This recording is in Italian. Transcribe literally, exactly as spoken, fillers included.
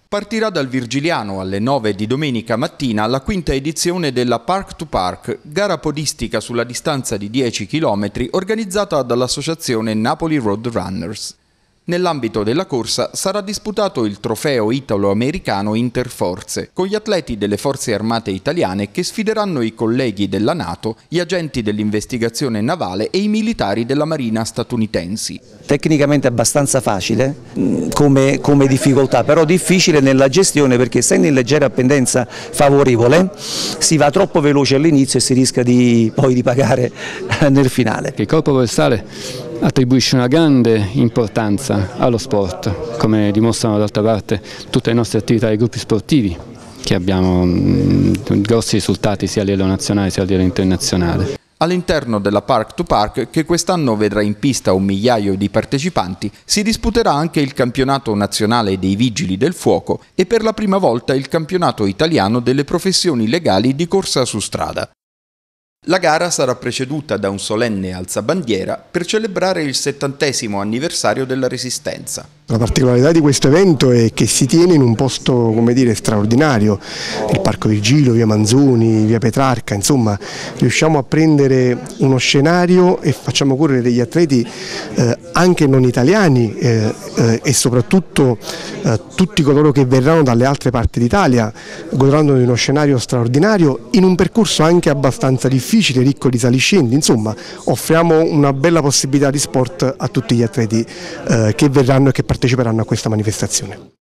Partirà dal Virgiliano alle nove di domenica mattina la quinta edizione della Park to Park, gara podistica sulla distanza di dieci chilometri organizzata dall'associazione Napoli Road Runners. Nell'ambito della corsa sarà disputato il trofeo italo-americano Interforze, con gli atleti delle forze armate italiane che sfideranno i colleghi della NATO, gli agenti dell'investigazione navale e i militari della Marina statunitensi. Tecnicamente abbastanza facile come, come difficoltà, però difficile nella gestione perché essendo in leggera pendenza favorevole si va troppo veloce all'inizio e si rischia di, poi di pagare nel finale. Il Corpo Forestale attribuisce una grande importanza allo sport, come dimostrano d'altra parte tutte le nostre attività dei gruppi sportivi, che abbiamo mh, grossi risultati sia a livello nazionale sia a livello internazionale. All'interno della Park to Park, che quest'anno vedrà in pista un migliaio di partecipanti, si disputerà anche il campionato nazionale dei Vigili del Fuoco e per la prima volta il campionato italiano delle professioni legali di corsa su strada. La gara sarà preceduta da un solenne alzabandiera per celebrare il settantesimo anniversario della Resistenza. La particolarità di questo evento è che si tiene in un posto, come dire, straordinario, il Parco Virgilio, via Manzoni, via Petrarca, insomma riusciamo a prendere uno scenario e facciamo correre degli atleti eh, anche non italiani eh, eh, e soprattutto eh, tutti coloro che verranno dalle altre parti d'Italia godranno di uno scenario straordinario in un percorso anche abbastanza difficile, ricco di saliscendi, insomma offriamo una bella possibilità di sport a tutti gli atleti eh, che verranno e che parteciperanno a questa manifestazione.